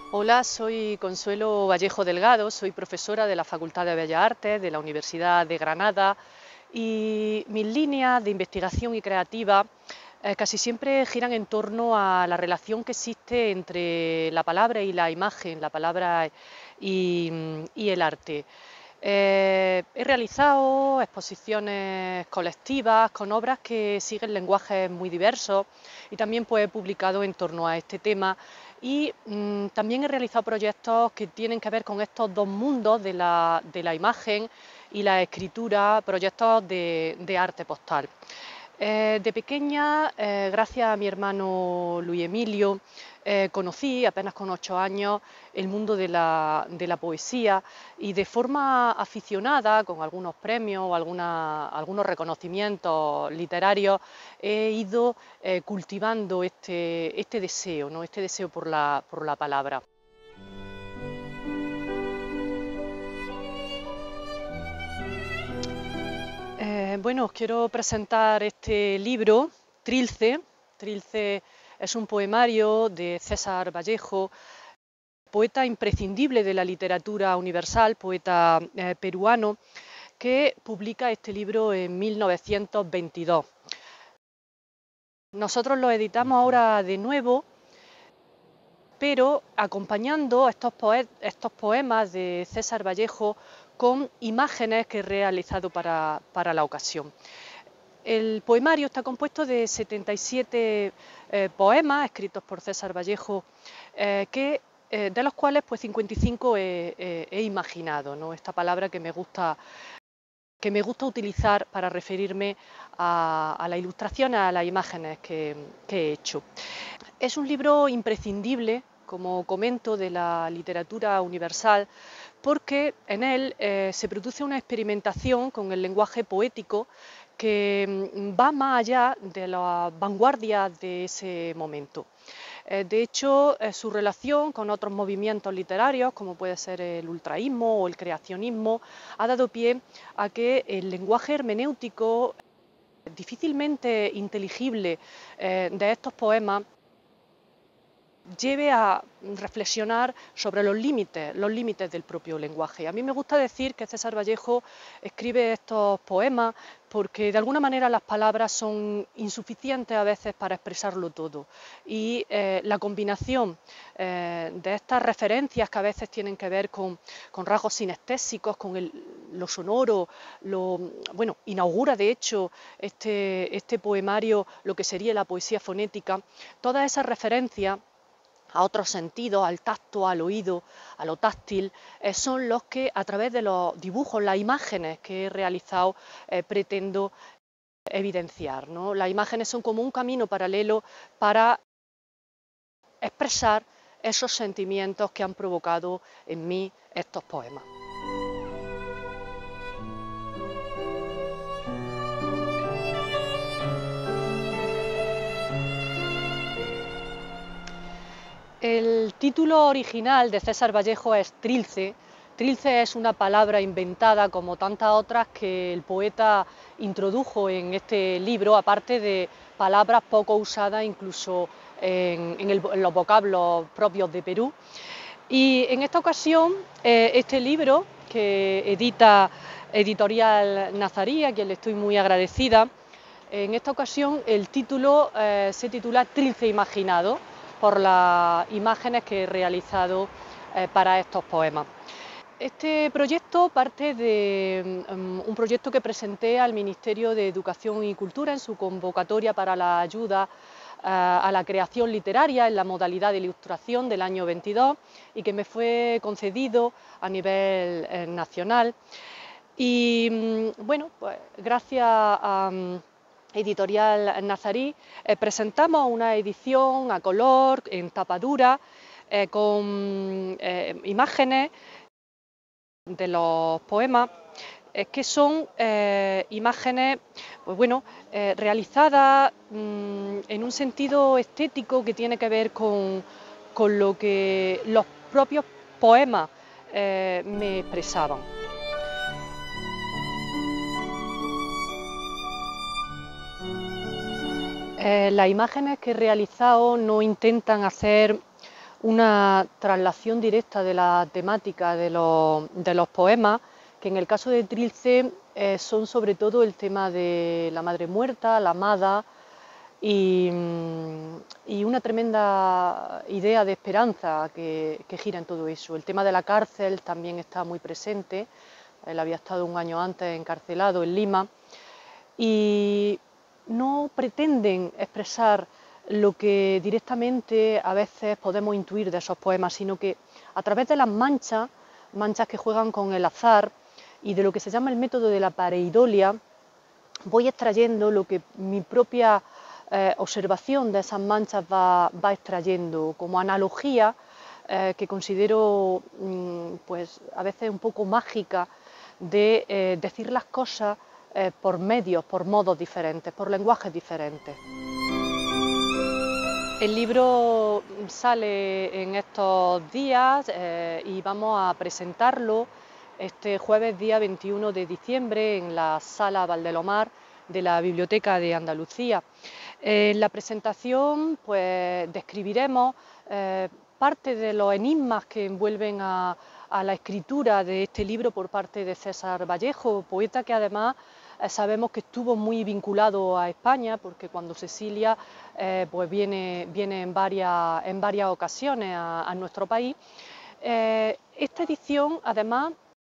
Hola, soy Consuelo Vallejo Delgado, soy profesora de la Facultad de Bellas Artes de la Universidad de Granada y mis líneas de investigación y creativa casi siempre giran en torno a la relación que existe entre la palabra y la imagen, la palabra y el arte. He realizado exposiciones colectivas con obras que siguen lenguajes muy diversos y también pues, he publicado en torno a este tema y también he realizado proyectos que tienen que ver con estos dos mundos de la imagen y la escritura, proyectos de arte postal. De pequeña, gracias a mi hermano Luis Emilio, conocí apenas con 8 años el mundo de la poesía y de forma aficionada, con algunos premios o algunos reconocimientos literarios, he ido cultivando este deseo, ¿no? Este deseo por la palabra. Bueno, os quiero presentar este libro, Trilce. Trilce es un poemario de César Vallejo, poeta imprescindible de la literatura universal, poeta peruano, que publica este libro en 1922. Nosotros lo editamos ahora de nuevo, pero acompañando estos poemas de César Vallejo con imágenes que he realizado para la ocasión. El poemario está compuesto de 77 poemas escritos por César Vallejo, de los cuales pues, 55 he imaginado, ¿no? Esta palabra que me gusta utilizar para referirme a la ilustración, a las imágenes que he hecho. Es un libro imprescindible, como comento, de la literatura universal, porque en él se produce una experimentación con el lenguaje poético que va más allá de las vanguardias de ese momento. De hecho, su relación con otros movimientos literarios, como puede ser el ultraísmo o el creacionismo, ha dado pie a que el lenguaje hermenéutico difícilmente inteligible de estos poemas lleve a reflexionar sobre los límites del propio lenguaje. A mí me gusta decir que César Vallejo escribe estos poemas porque de alguna manera las palabras son insuficientes a veces para expresarlo todo y la combinación de estas referencias que a veces tienen que ver con rasgos sinestésicos, con lo sonoro, bueno, inaugura de hecho este poemario lo que sería la poesía fonética, todas esas referencias a otros sentidos, al tacto, al oído, a lo táctil, son los que a través de los dibujos, las imágenes que he realizado, pretendo evidenciar, ¿no? Las imágenes son como un camino paralelo para expresar esos sentimientos que han provocado en mí estos poemas. El título original de César Vallejo es Trilce. Trilce es una palabra inventada como tantas otras que el poeta introdujo en este libro, aparte de palabras poco usadas incluso en los vocablos propios de Perú. Y en esta ocasión, este libro que edita Editorial Nazarí, a quien le estoy muy agradecida, en esta ocasión el título se titula Trilce Imaginado, por las imágenes que he realizado para estos poemas. Este proyecto parte de un proyecto que presenté al Ministerio de Educación y Cultura en su convocatoria para la ayuda a la creación literaria en la modalidad de ilustración del año 22 y que me fue concedido a nivel nacional. Y bueno, pues gracias a Editorial Nazarí presentamos una edición a color, en tapadura, con imágenes de los poemas, que son imágenes pues bueno, realizadas en un sentido estético que tiene que ver con lo que los propios poemas me expresaban. Las imágenes que he realizado no intentan hacer una traslación directa de la temática de los poemas, que en el caso de Trilce son sobre todo el tema de la madre muerta, la amada, y una tremenda idea de esperanza que gira en todo eso. El tema de la cárcel también está muy presente. Él había estado un año antes encarcelado en Lima y no pretenden expresar lo que directamente a veces podemos intuir de esos poemas, sino que a través de las manchas que juegan con el azar y de lo que se llama el método de la pareidolia, voy extrayendo lo que mi propia observación de esas manchas va extrayendo como analogía que considero pues a veces un poco mágica de decir las cosas por medios, por modos diferentes, por lenguajes diferentes. El libro sale en estos días y vamos a presentarlo este jueves día 21 de diciembre en la Sala Valdelomar de la Biblioteca de Andalucía. En la presentación pues describiremos parte de los enigmas que envuelven a la escritura de este libro por parte de César Vallejo, poeta que además sabemos que estuvo muy vinculado a España, porque cuando se exilia pues viene en varias ocasiones a nuestro país. Esta edición además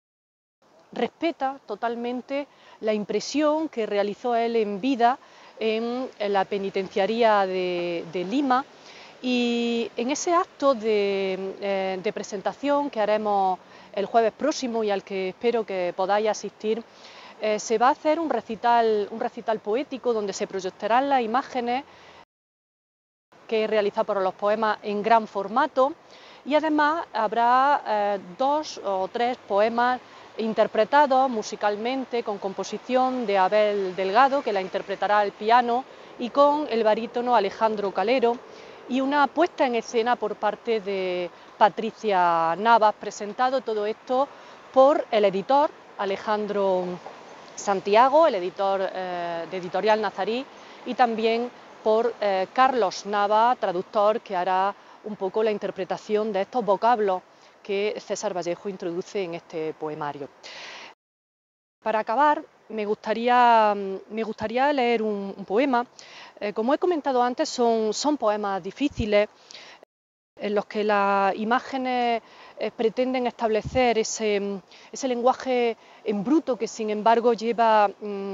respeta totalmente la impresión que realizó él en vida en la penitenciaría de Lima, y en ese acto de presentación que haremos el jueves próximo y al que espero que podáis asistir, se va a hacer un recital poético donde se proyectarán las imágenes que he realizado para los poemas en gran formato, y además habrá 2 o 3 poemas interpretados musicalmente con composición de Abel Delgado, que la interpretará al piano, y con el barítono Alejandro Calero, y una puesta en escena por parte de Patricia Navas, presentado todo esto por el editor Alejandro Santiago, el editor de Editorial Nazarí, y también por Carlos Nava, traductor, que hará un poco la interpretación de estos vocablos que César Vallejo introduce en este poemario. Para acabar, me gustaría leer un poema. Como he comentado antes, son poemas difíciles, en los que las imágenes pretenden establecer ese lenguaje en bruto que sin embargo lleva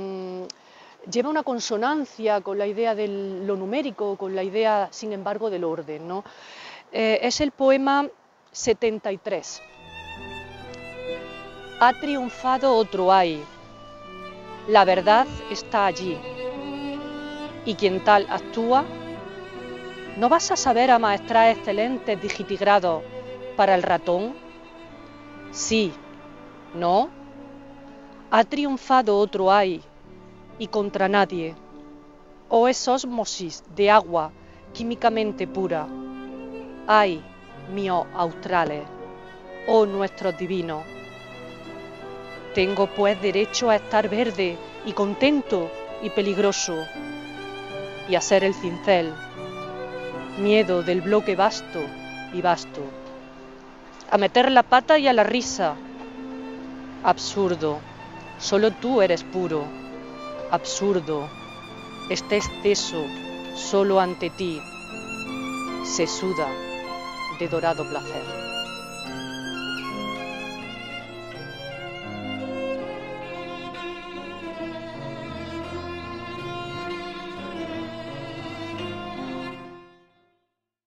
una consonancia con la idea de lo numérico, con la idea sin embargo del orden, ¿no? Es el poema 73. Ha triunfado otro ay, la verdad está allí, y quien tal actúa, ¿no vas a saber amaestrar excelentes digitigrados para el ratón? Sí, ¿no? Ha triunfado otro ay, y contra nadie. Oh, es ósmosis de agua químicamente pura. Ay, mío australes, oh nuestros divinos. Tengo pues derecho a estar verde y contento y peligroso, y a ser el cincel, miedo del bloque vasto y vasto, a meter la pata y a la risa. Absurdo, solo tú eres puro. Absurdo, este exceso solo ante ti se suda de dorado placer.